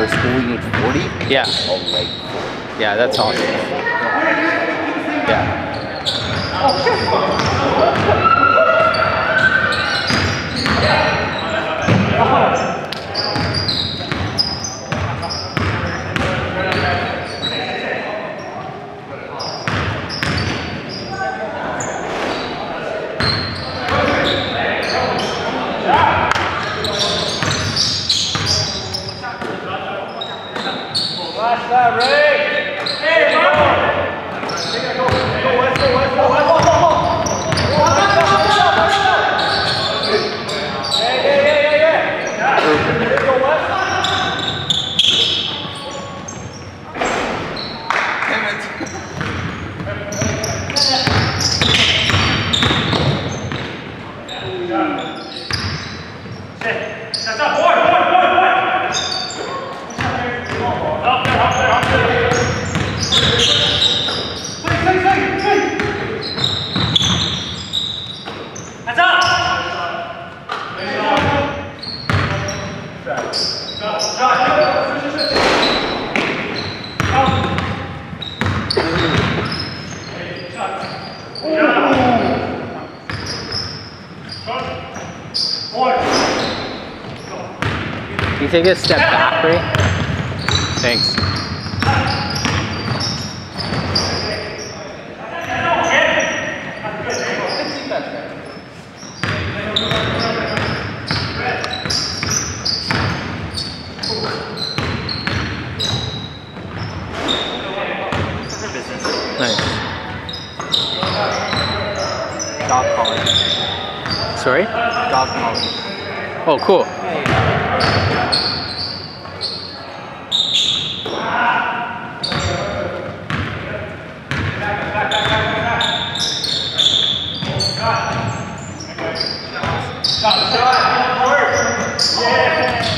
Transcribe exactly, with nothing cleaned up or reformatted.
per school you need forty? Yeah. Oh, right. Yeah, that's awesome. Yeah. Last time, Ray! Hey, go! Go, let's go, let's go, let's go! Hey, hey, hey, hey, hey! Let's go, left! Damn it! That's up, boy, boy, boy, boy! Up there, up there, up there! Play, play, play, play! That's up! Can you take a step back, Ray? Thanks. Nice. Dog collar. Sorry? Dog collar. Oh, cool. Stop, stop, stop. Yeah.